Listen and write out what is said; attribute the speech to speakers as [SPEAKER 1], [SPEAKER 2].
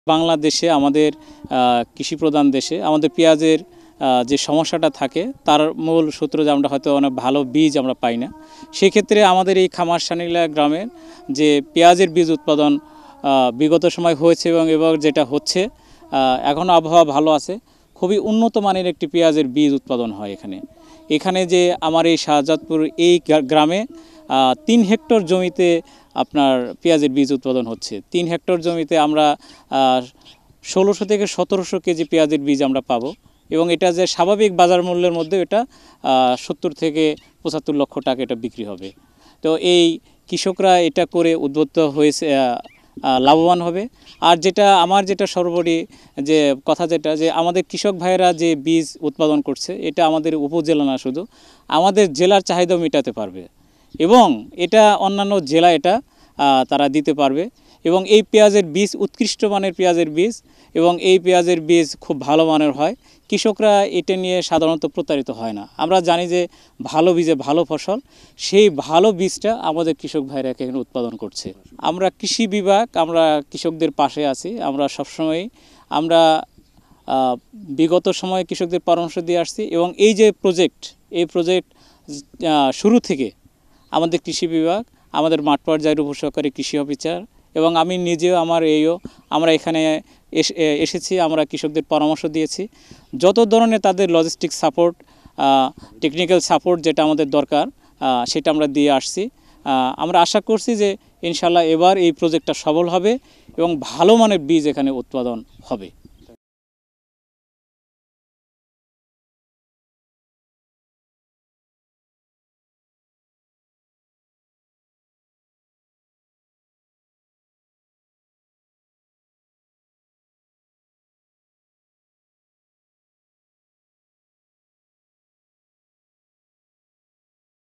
[SPEAKER 1] বাংলাদেশে আমাদের কৃষি প্রধান দেশে আমাদের পেঁয়াজের যে সমস্যাটা থাকে তার মূল সূত্র যে আমরা হয়তো অনেক ভালো বীজ আমরা পাই না। সেক্ষেত্রে আমাদের এই খামারসানিলা গ্রামের যে পেঁয়াজের বীজ উৎপাদন বিগত সময় হয়েছে এবং এবার যেটা হচ্ছে, এখনও আবহাওয়া ভালো আছে, খুবই উন্নত মানের একটি পেঁয়াজের বীজ উৎপাদন হয় এখানে যে আমার এই শাহজাদপুর এই গ্রামে 3 হেক্টর জমিতে আপনার পেঁয়াজের বীজ উৎপাদন হচ্ছে। 3 হেক্টর জমিতে আমরা 1600 থেকে 1700 কেজি পেঁয়াজের বীজ আমরা পাবো এবং এটা যে স্বাভাবিক বাজার মূল্যের মধ্যে এটা 70 থেকে 75 লক্ষ টাকা এটা বিক্রি হবে। তো এই কৃষকরা এটা করে উদ্বুদ্ধ হয়েছে, লাভবান হবে। আর আমার যেটা সর্বোপরি যে কথা যে আমাদের কৃষক ভাইয়েরা যে বীজ উৎপাদন করছে এটা আমাদের উপজেলা না, শুধু আমাদের জেলার চাহিদাও মেটাতে পারবে এবং এটা অন্যান্য জেলা এটা তারা দিতে পারবে। এবং এই পেঁয়াজের বীজ উৎকৃষ্ট মানের পেঁয়াজের বীজ এবং এই পেঁয়াজের বীজ খুব ভালো মানের হয়। কৃষকরা এটা নিয়ে সাধারণত প্রতারিত হয় না। আমরা জানি যে ভালো বীজে ভালো ফসল, সেই ভালো বীজটা আমাদের কৃষক ভাইরা এখানে উৎপাদন করছে। আমরা কৃষি বিভাগ, আমরা কৃষকদের পাশে আছি। আমরা সবসময়ই বিগত সময়ে কৃষকদের পরামর্শ দিয়ে আসছি এবং এই যে এই প্রজেক্ট শুরু থেকে আমাদের কৃষি বিভাগ, আমাদের মাঠ পর্যায়ের উপসহকারী কৃষি অফিসার এবং আমি নিজেও আমরা এখানে এসেছি, আমরা কৃষকদের পরামর্শ দিয়েছি। যত ধরনের তাদের লজিস্টিক সাপোর্ট, টেকনিক্যাল সাপোর্ট যেটা আমাদের দরকার সেটা আমরা দিয়ে আসছি। আমরা আশা করছি যে ইনশাল্লাহ এবার এই প্রজেক্টটা সফল হবে এবং ভালো মানের বীজ এখানে উৎপাদন হবে।